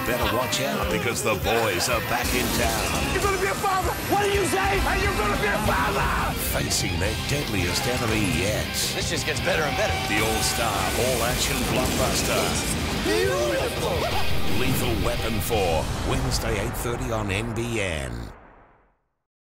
better watch out because the boys are back in town. You're gonna be a father! What do you say? Are you gonna be a father? Facing their deadliest enemy yet. This just gets better and better. The all-star, all-action blockbuster. Beautiful! Lethal Weapon 4, Wednesday 8:30 on NBN.